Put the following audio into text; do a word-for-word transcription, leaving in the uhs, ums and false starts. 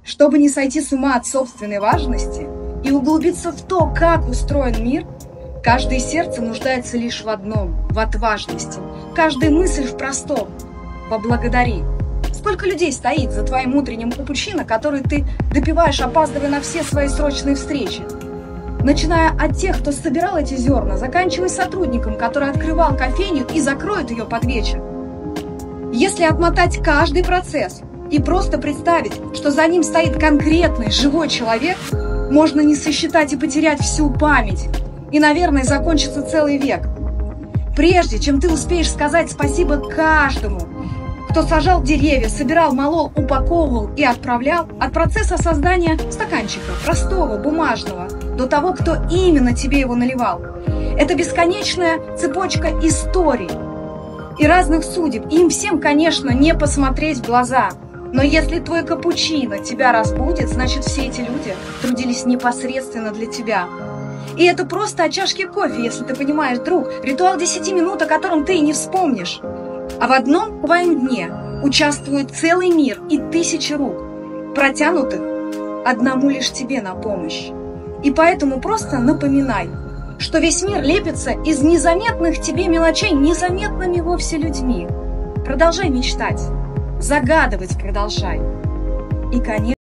Чтобы не сойти с ума от собственной важности и углубиться в то, как устроен мир, каждое сердце нуждается лишь в одном – в отважности. Каждая мысль в простом – поблагодари. Сколько людей стоит за твоим утренним капучино, который ты допиваешь, опаздывая на все свои срочные встречи? Начиная от тех, кто собирал эти зерна, заканчивая сотрудником, который открывал кофейню и закроет ее под вечер. Если отмотать каждый процесс и просто представить, что за ним стоит конкретный живой человек, можно не сосчитать и потерять всю память. И, наверное, закончится целый век. Прежде чем ты успеешь сказать спасибо каждому, кто сажал деревья, собирал, молол, упаковывал и отправлял, от процесса создания стаканчика, простого, бумажного, до того, кто именно тебе его наливал. Это бесконечная цепочка историй и разных судеб. И им всем, конечно, не посмотреть в глаза. Но если твой капучино тебя разбудит, значит, все эти люди трудились непосредственно для тебя. И это просто о чашке кофе, если ты понимаешь, друг, ритуал десяти минут, о котором ты и не вспомнишь. А в одном твоем дне участвует целый мир и тысячи рук, протянутых одному лишь тебе на помощь. И поэтому просто напоминай, что весь мир лепится из незаметных тебе мелочей, незаметными вовсе людьми. Продолжай мечтать, загадывать продолжай. И, конечно,